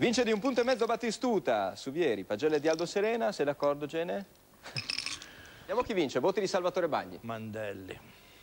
Vince di 1,5 punti Battistuta su Vieri, pagelle di Aldo Serena, sei d'accordo Gene? Vediamo chi vince, voti di Salvatore Bagni. Mandelli.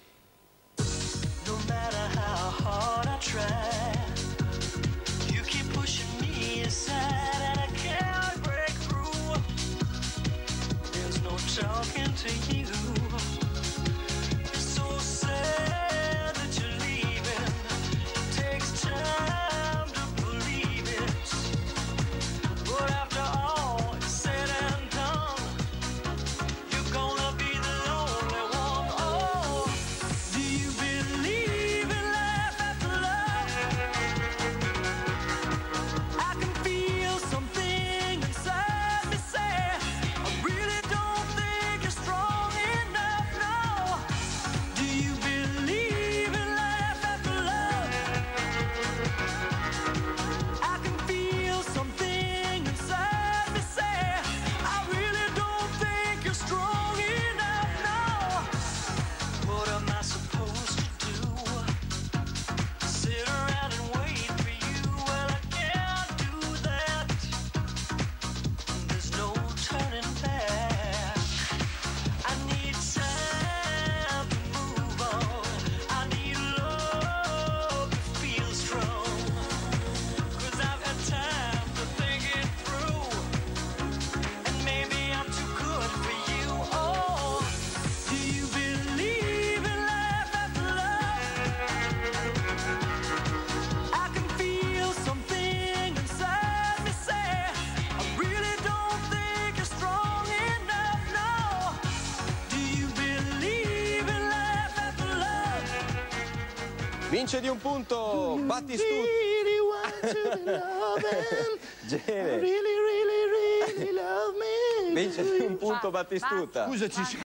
No matter how hard I try, you keep pushing me aside and I can't break through. There's no talking to you. It's so sad that you're leaving. It takes time to believe it. But after all is said and done, you're gonna be the lonely one. Oh, do you believe in life after love? I can feel something inside me say, I really don't think you're strong enough, no. Do you believe in life after love? I can feel something inside me say, I really don't think you're strong enough, no. What am I supposed to do? Sit around and wait for you? Well, I can't do that. There's no turning back. I need time to move on. I need love to feel strong. 'Cause I've had time to think it through. And maybe I'm too good for you. Oh, do you believe in life after love? I can feel something inside me say, I really don't think you're strong enough, no. Do you believe in life after love? Vince di 1 punto Battistuta. Really want to be loving. Gene. Really, really, really love me. Vince di 1 punto Battistuta. Scusaci.